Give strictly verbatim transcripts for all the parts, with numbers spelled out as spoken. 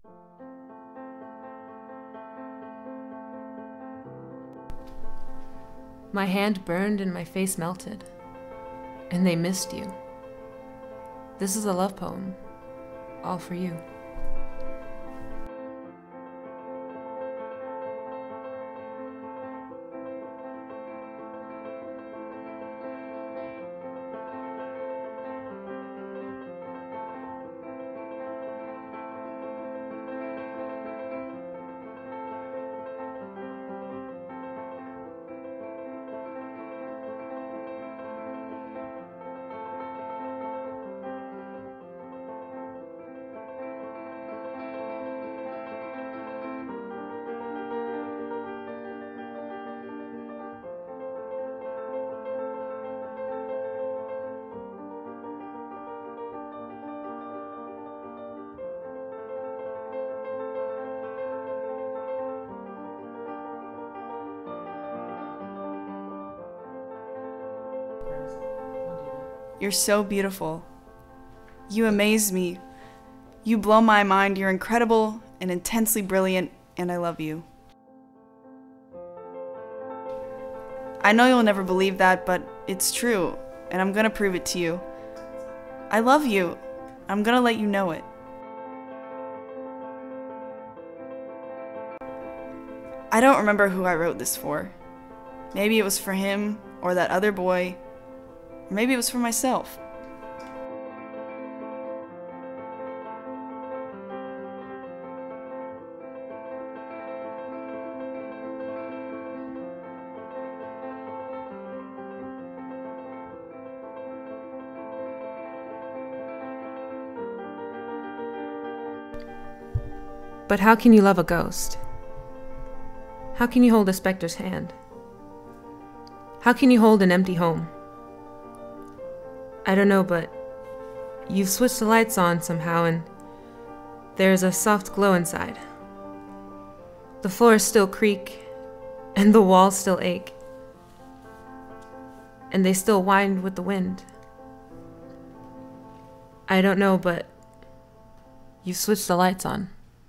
My hand burned and my face melted, and they missed you. This is a love poem, all for you. You're so beautiful. You amaze me. You blow my mind. You're incredible and intensely brilliant, and I love you. I know you'll never believe that, but it's true, and I'm gonna prove it to you. I love you. I'm gonna let you know it. I don't remember who I wrote this for. Maybe it was for him, or that other boy, or maybe it was for myself. But how can you love a ghost? How can you hold a specter's hand? How can you hold an empty home? I don't know, but you've switched the lights on somehow and there's a soft glow inside. The floors still creak and the walls still ache. And they still wind with the wind. I don't know, but you've switched the lights on.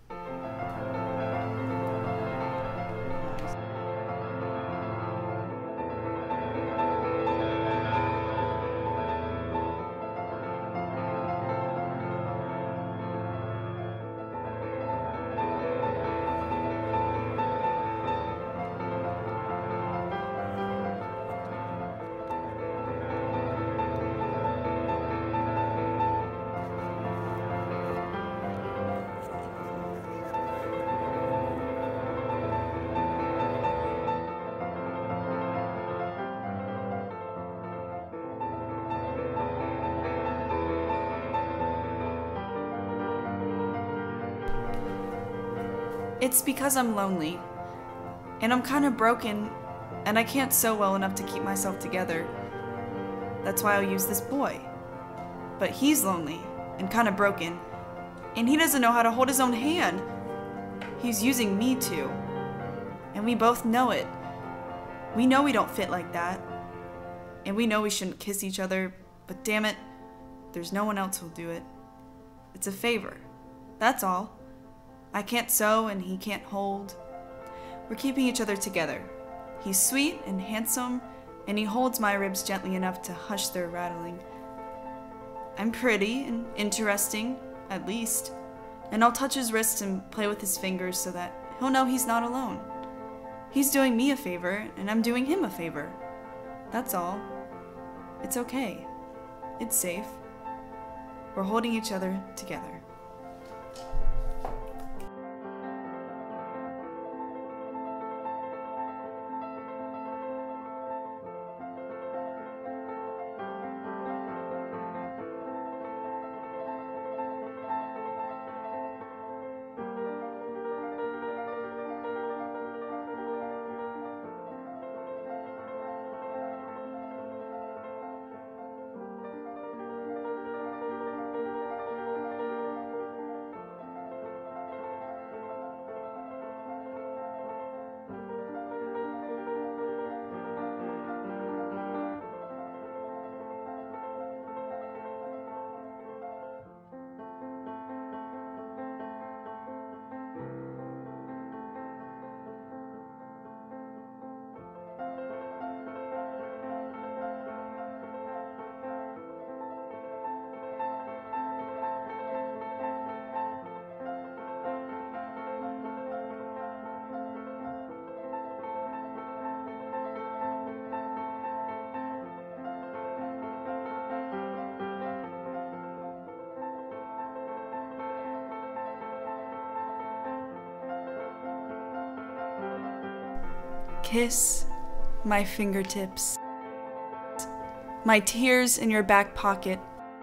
It's because I'm lonely, and I'm kind of broken, and I can't sew well enough to keep myself together. That's why I'll use this boy. But he's lonely, and kind of broken, and he doesn't know how to hold his own hand. He's using me too, and we both know it. We know we don't fit like that, and we know we shouldn't kiss each other, but damn it, there's no one else who'll do it. It's a favor, that's all. I can't sew and he can't hold. We're keeping each other together. He's sweet and handsome, and he holds my ribs gently enough to hush their rattling. I'm pretty and interesting, at least, and I'll touch his wrists and play with his fingers so that he'll know he's not alone. He's doing me a favor, and I'm doing him a favor. That's all. It's okay. It's safe. We're holding each other together. kiss my fingertips, my tears in your back pocket.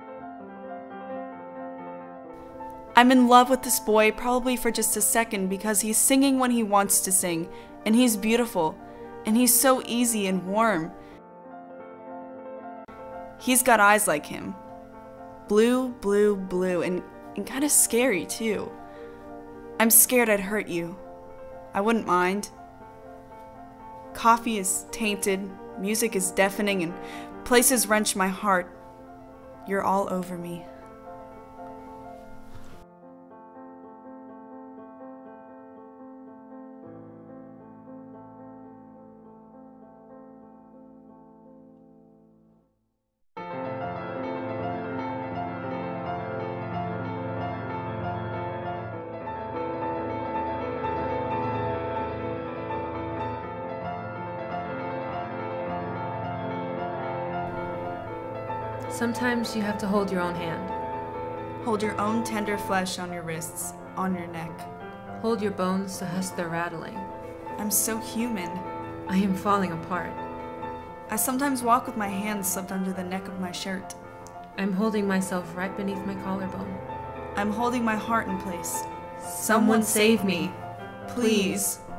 I'm in love with this boy probably for just a second because he's singing when he wants to sing, and he's beautiful, and he's so easy and warm. He's got eyes like him. Blue, blue, blue, and, and kind of scary too. I'm scared I'd hurt you. I wouldn't mind. Coffee is tainted, music is deafening, and places wrench my heart. You're all over me. Sometimes you have to hold your own hand. Hold your own tender flesh on your wrists, on your neck. Hold your bones to hush their rattling. I'm so human. I am falling apart. I sometimes walk with my hands slipped under the neck of my shirt. I'm holding myself right beneath my collarbone. I'm holding my heart in place. Someone save me, please.